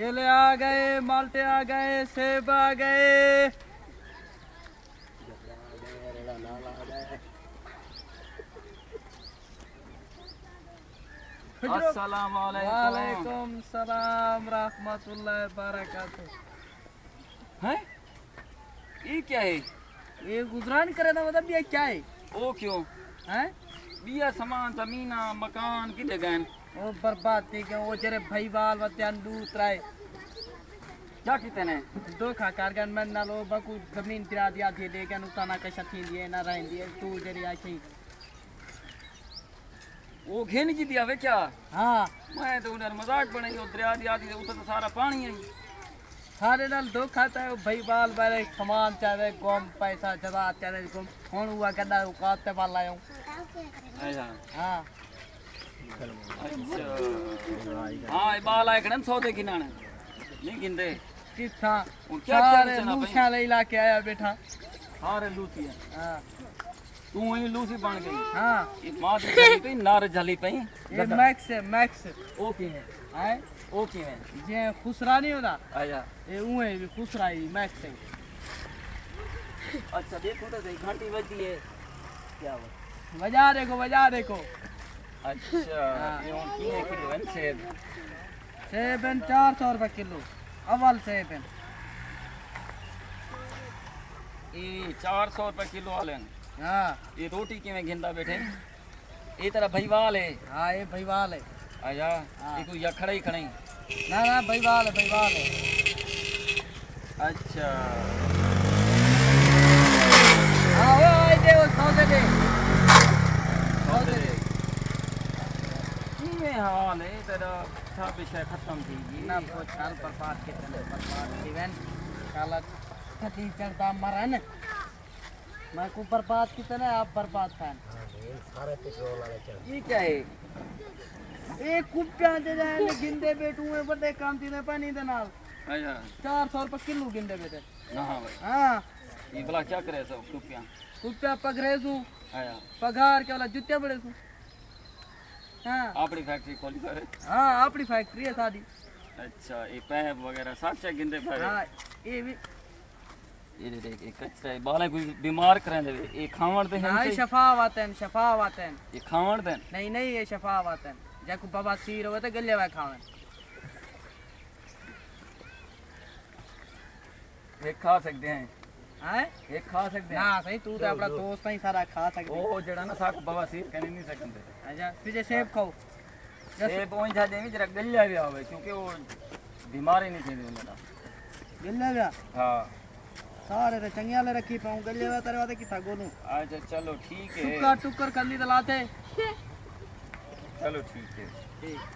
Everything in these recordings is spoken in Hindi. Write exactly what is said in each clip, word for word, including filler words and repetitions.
केले आ गए, माल्टे आ गए, सेब आ गए। अस्सलाम वालेकुम सलाम रहमतुल्लाहि बरकातुहू। हैं? ये क्या है? ये गुजरान करे ना मतलब ये क्या है? ओ क्यों? हैं? बिया सामान जमीना मकान की जगह वो बर्बाद थी क्यों? वो जरे भाई बाल वत्यान दूत राय क्या कितने ने? दो खा कारगन मन ना लो बकु जमीन पिरा दिया थी दे के नुकसाना कैसा थी दिए ना रहें दिए तू जरी आई वो घेन की दिया वे क्या? हाँ मैं तो उधर मजाक बनाई वो दरिया दिया थी उधर तो सारा पानी है। सारे नाल दो खाता है भाई बाल बारे सामान चाहे गम पैसा जदा चाहे गम कौन हुआ कदा उकाते वाला आयो। अच्छा हाँ अच्छा हाँ ये बाल आए कड़न सौदे की नाने नहीं गिनते किथा क्या सारे लूसिया ले लाके आया बेटा। सारे लूसी है। हाँ तू ही लूसी बन गई। हाँ ये मां जली पे नार जली पे ये मैक्स है मैक्स ओ की है है ओ की है जे खुसरा नहीं होता अच्छा ये उहे भी खुसरा ही मैक्स है। अच्छा देखो तो सही घंटी बजती है क्या हुआ बजा देखो बजा देखो। अच्छा ये उन की है किलो है सेब सेब है चार सौ रुपये किलो अव्वल सेब है। ये चार सौ रुपये किलो वाले हाँ ये रोटी किमें घिंदा बैठे ये तरह भईवाल है। हाँ ये भईवाल है। अच्छा ये कोई यखड़ा ही खड़े ना ना भईवाल है भईवाल है। अच्छा हाँ वो आई दे वो सौ दे दे सौ दे ये हाल है तेरा सब विषय खत्म थी ना वो चाल बर्बाद के तने बर्बाद इवन काला कटी चढ़ता मरन मैं को बर्बाद की तरह आप बर्बाद फैन ये क्या है? एक कुप्पियां दे जाए गिंदे बैठू है बड़े काम तीने पानी दे नाल अच्छा चार सौ रुपये किलो गिंदे बैठे। ना हाँ भाई हाँ ये भला क्या करे सब रुपया कुप्पिया पगरेजू आया पगार के वाला जुत्ते बड़े सू। हाँ अपनी फैक्ट्री खोली करे। हाँ अपनी फैक्ट्री है सादी। अच्छा ये पैप वगैरह सब चेक गिंदे पर हाँ ये भी ये देख एक कचरा बाले कोई बीमार करें दे ये खावण दे हाँ हैं शफा वातन शफा वातन ये खावण दे नहीं नहीं ये शफा वातन जाकू बाबा सीर होवे तो गले वा खावे ये खा सकते हैं हैं ये खा सकते हैं ना सही तू तो अपना दोस्त ही सारा खा सकते। ओ जड़ा ना साक बाबा सीर कहने नहीं सकते। अच्छा तुझे सेब खाओ सेब ओन जा देवी जरा गल्ला भी आवे क्योंकि वो बीमार ही नहीं थी उनका गले वा हां सारे रे चंगिया ले रखी पाऊं गले वा तेरे वाते की था गोनू। अच्छा चलो ठीक है टुक्कर टुक्कर कल्ली दलाते चलो ठीक है ठीक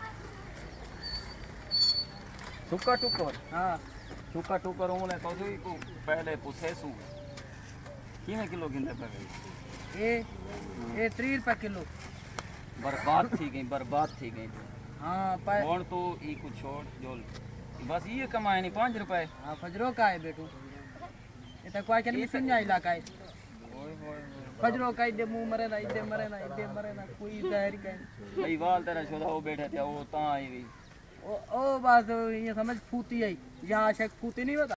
सुक्का टुक्कर हाँ सुक्का टुक्कर ओने तो सही को पहले पुछेसू किने किलो गिंदे पे गई ये ये तीस रुपये किलो बर्बाद थी गई बर्बाद थी गई। हाँ पर कौन तो ई कुछ छोड़ जो बस ये कमाए नहीं पाँच रुपए। हाँ फजरो का है बेटू ये तो कोई कल मिसिंग जा इलाका है फजरो का इधे मुंह मरे ना इधे मरे ना इधे मरे ना कोई दहर का भाई वाल तेरा छोदा वो बैठा था वो ता आई गई ओ ओ बस ये समझ फूती है यहाँ शक फूती नहीं बता।